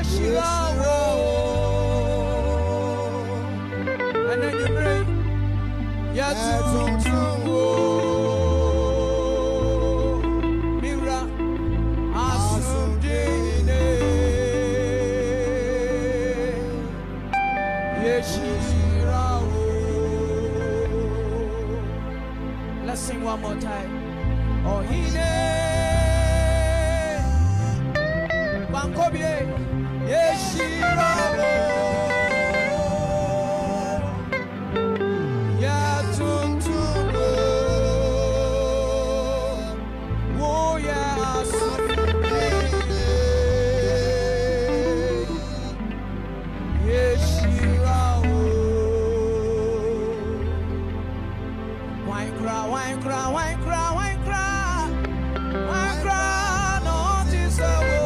Let's sing one more time. Oh, he Bankobie, Yeshirao, Yatuntuno, Woya Yeshirao, wine cry, wine cry, wine cry, wine cry, wine cry, no disable.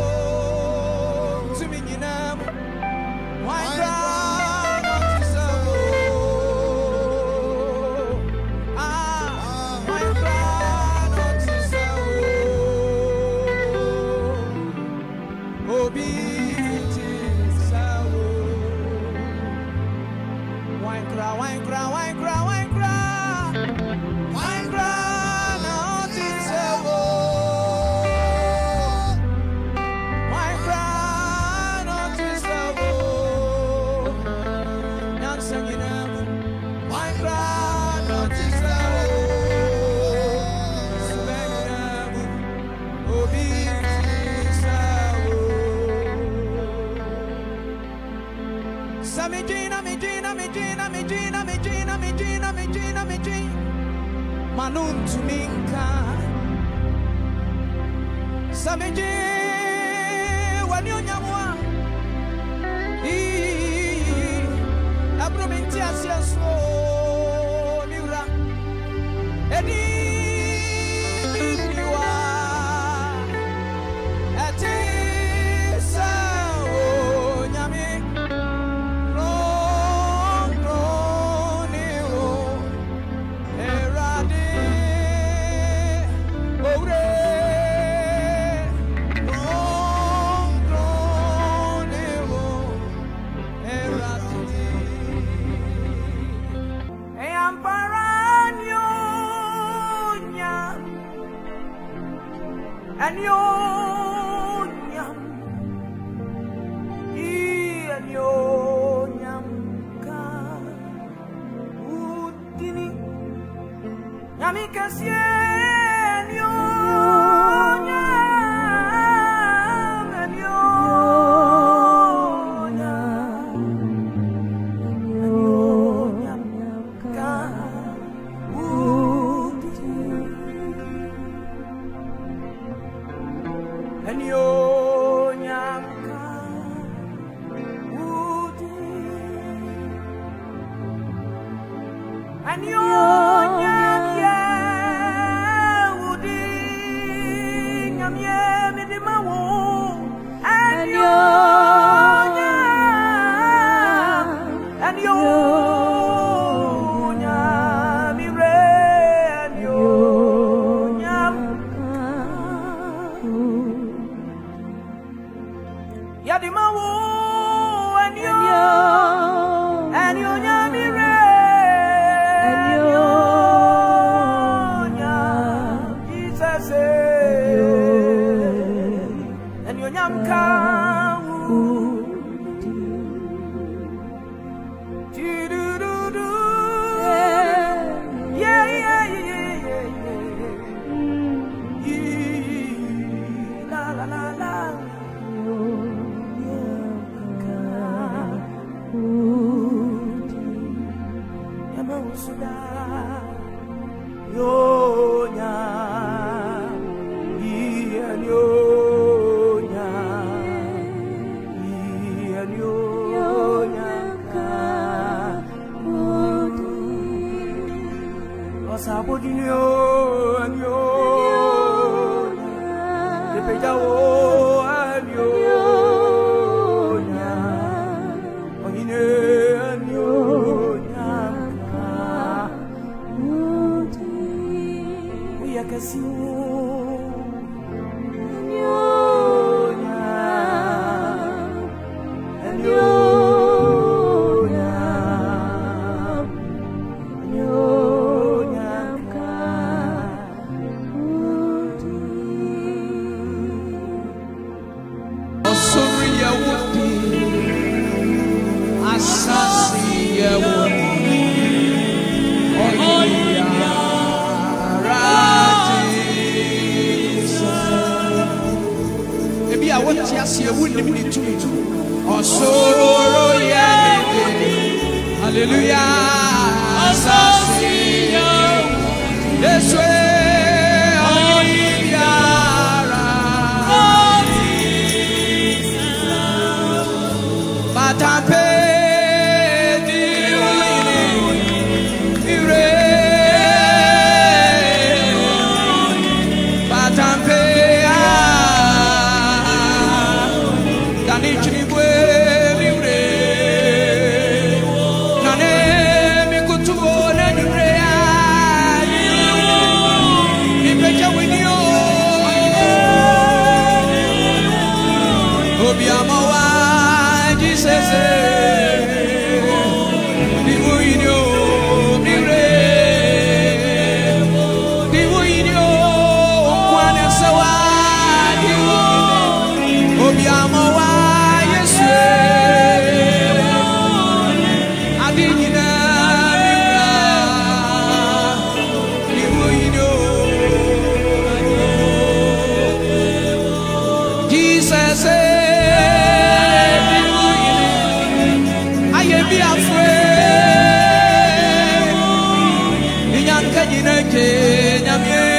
Manun tuminka Sameje wanyonyamwa Abromenti asiaso miura Edi miwa Ati sao nyami and your nyam, and your nyam ka utini nyami kasye and your nyam and your nyam ka and your nyamka udi and your nyamye udi nyamye midimawo and your nyam and your nyamire and your nyamka Yadimawo and you nyamire and you nyam Jesus and you nyamka a what yes, you wouldn't need to me. Oh, so yeah, hallelujah. This way, but I'm paid. But I'm paid. Than each Kenya